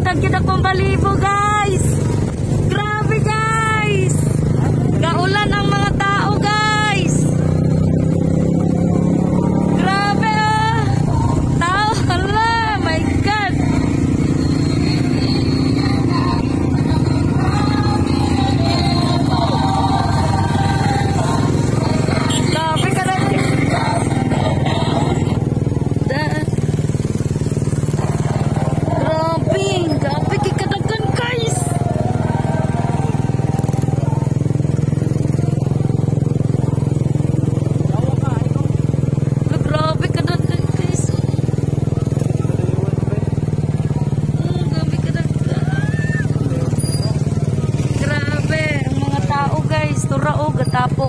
Matag kita kong balibo, guys. Grabe, guys. Gaulan ang mga tao, guys. Grabe, oh. Tao, hala. My God. Grabe ka lang. Grabe kikadagan, guys. Grabe kadagan, guys. Grabe kadagan. Grabe ang mga tao, guys. Turao gatapok.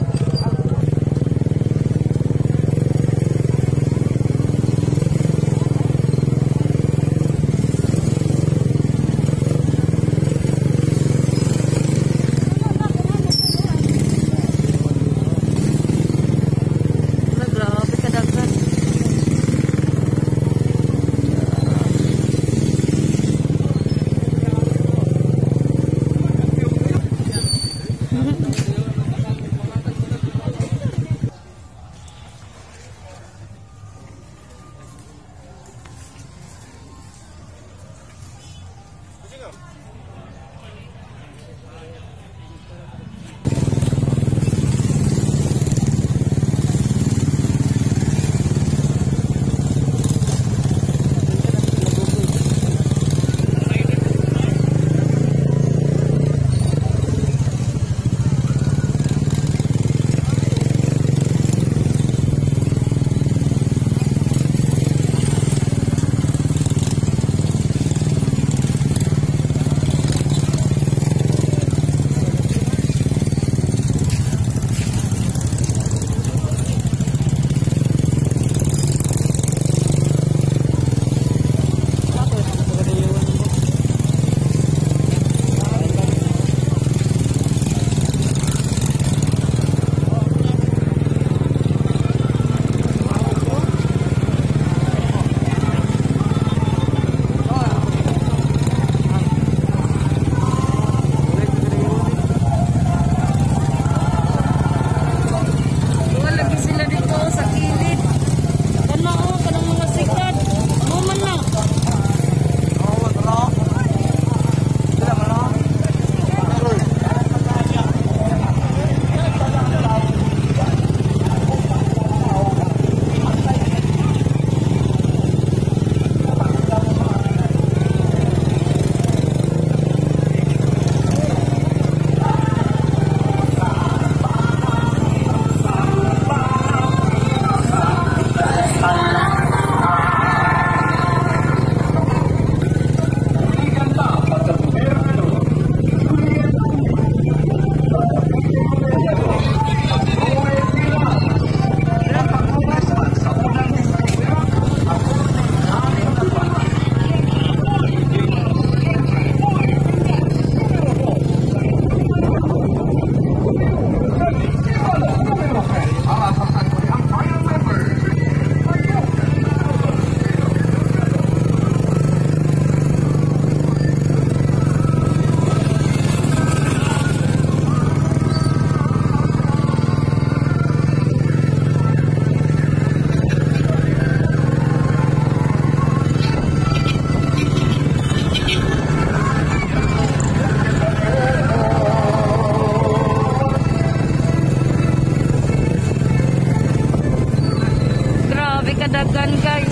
Kadagan, guys.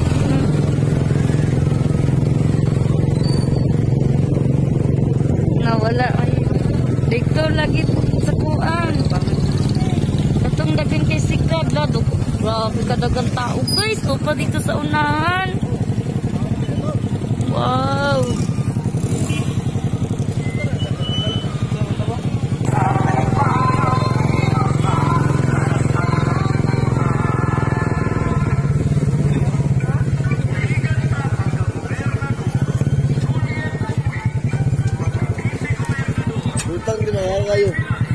Nawala ay dito lagi sa kuan. Katong dagan kay sikad lado. Grabe kadagan tao, guys. O pa dito sa unahan. Wow. Utang din na kayo.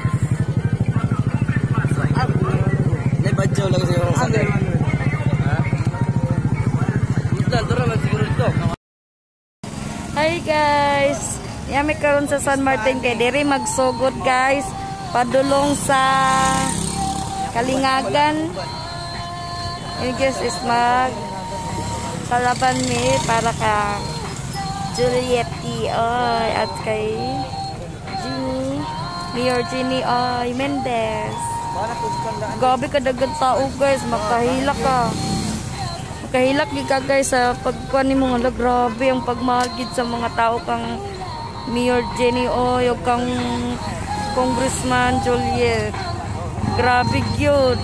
May badyaw lang sa yung sakay. Ha? Ito, dura man siguro ito. Hi guys. Yami karon sa San Martin kay diri magsugod guys. Padulong sa Kalingagan. I guess is mag kalaban mi para ka Juliet Oy at kay Ginny, Mayor Ginny Oy Mendez. Gabi ka dagat tao guys, makahilak ka. Makahilak di ka guys sa pagkuan ni mo nga grabe ang pagmahagid sa mga tao kang Mayor Ginny Oy o kang Congressman Juliet. Grabe gyud.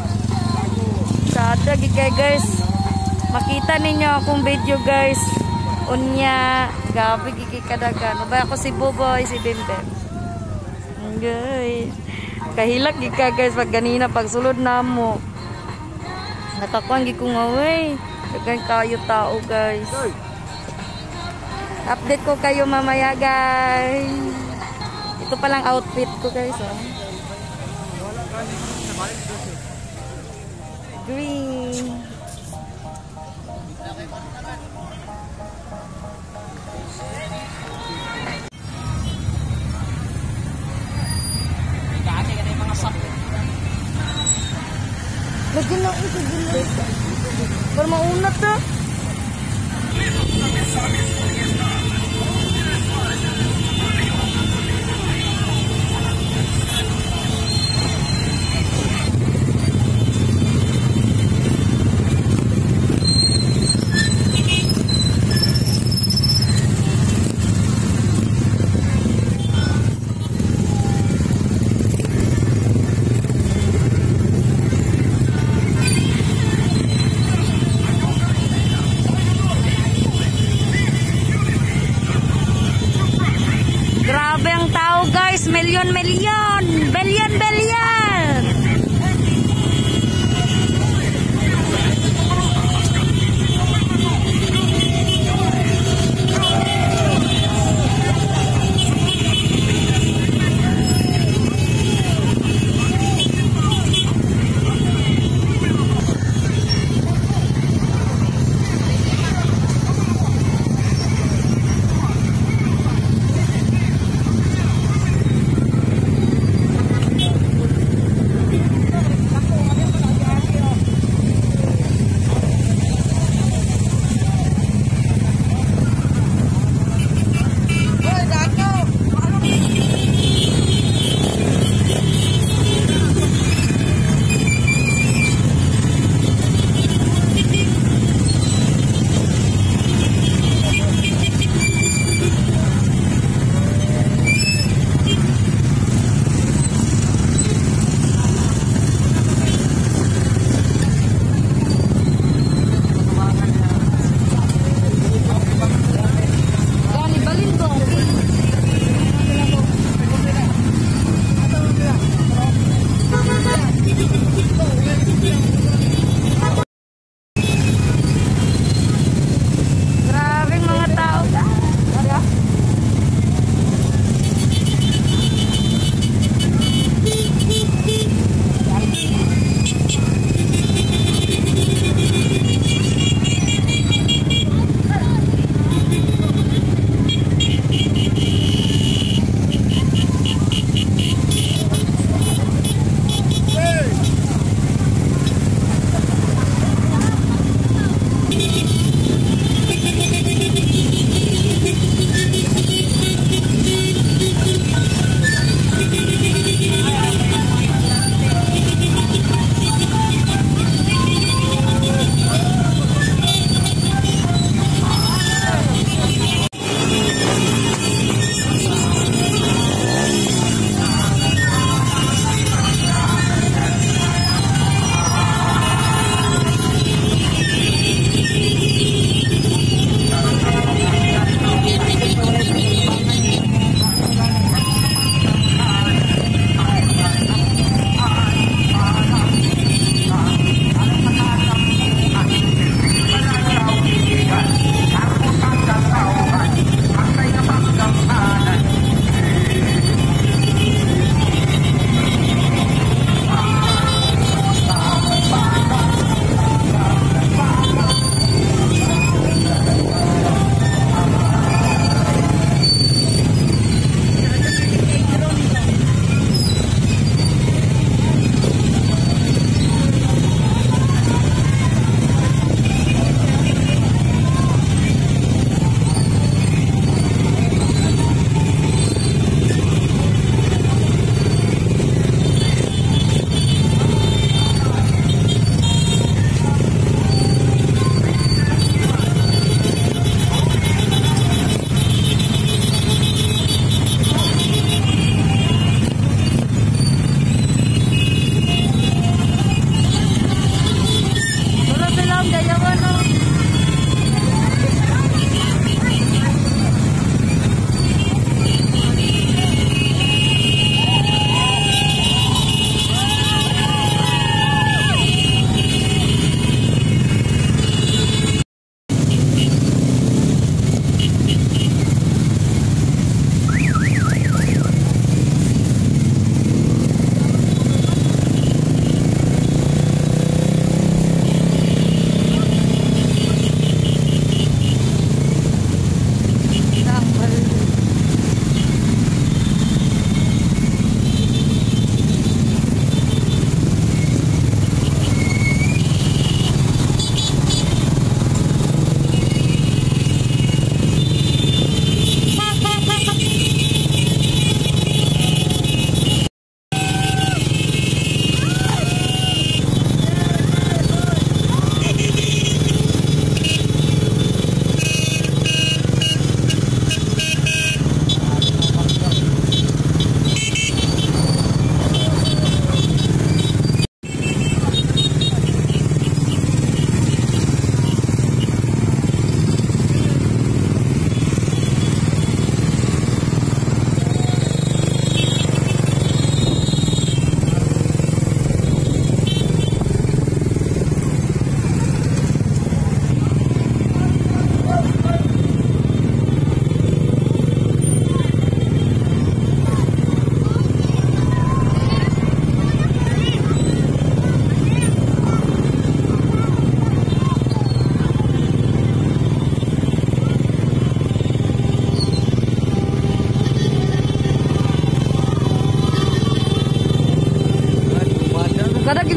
Sada gikay guys. Makita ninyo akong video guys. Unya, gabi gikay kadagan. Ba ako si Boboy, si Bimbe. Guys. Kahilak gika guys pag ganina pag sulod namo. Nakakuan gi ko nga way. Dagan kayo tao guys. Update ko kayo mamaya guys. Ito palang outfit ko guys oh. Green. Lagyan na ito gila. Para maunat na. Grabe ang tao guys, milyon-milyon, bilyon-bilyon.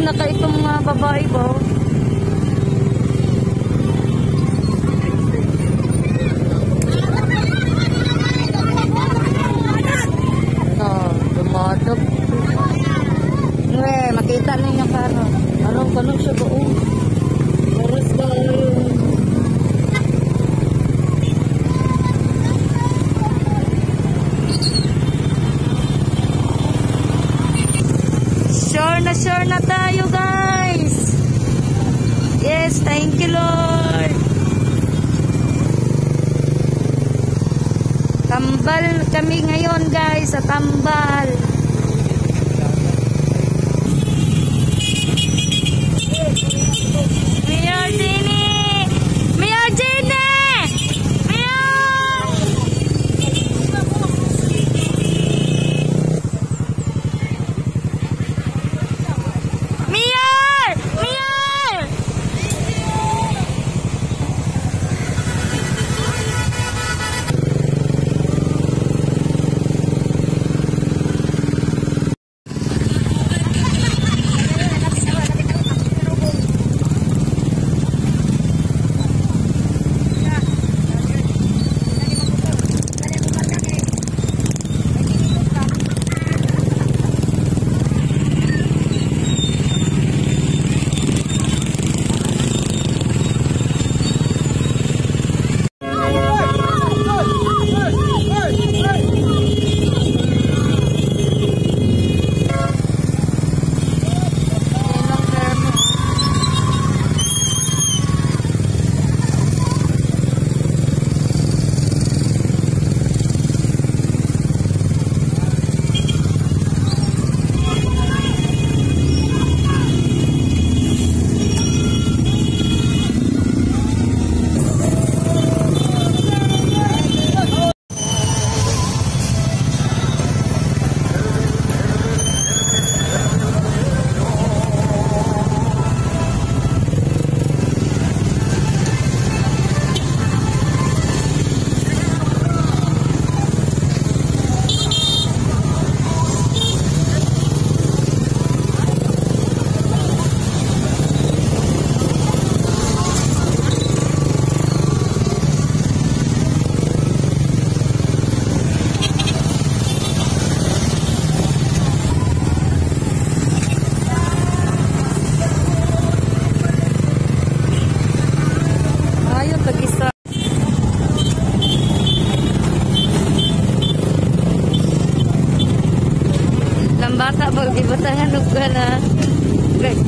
nakaitong mga babae ba? No, dumadog. Makita ninyo karo. Anong siya ba? Oras ba yun? Sure na tayo, guys. Yes, thank you, Lord. Tambal kami ngayon, guys, sa tambal. Mayor Jenny! Mayor Jenny! Bata pag ibatangan ka na. Right.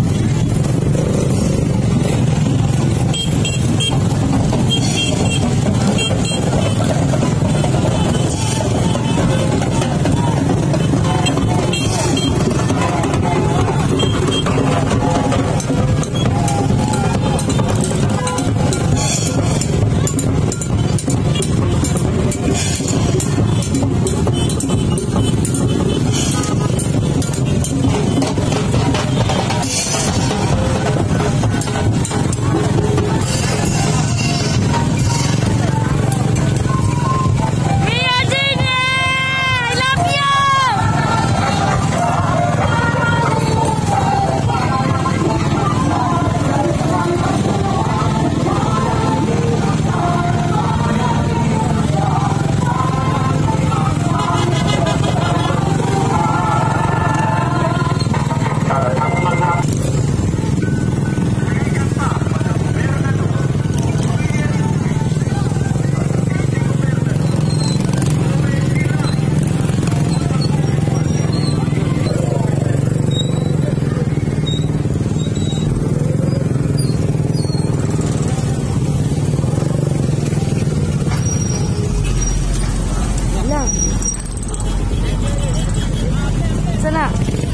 Sana.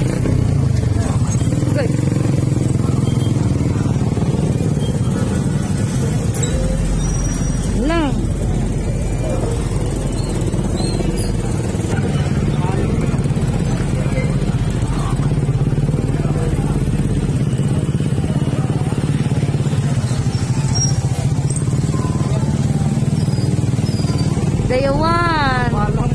Good. Lang. Dayawan.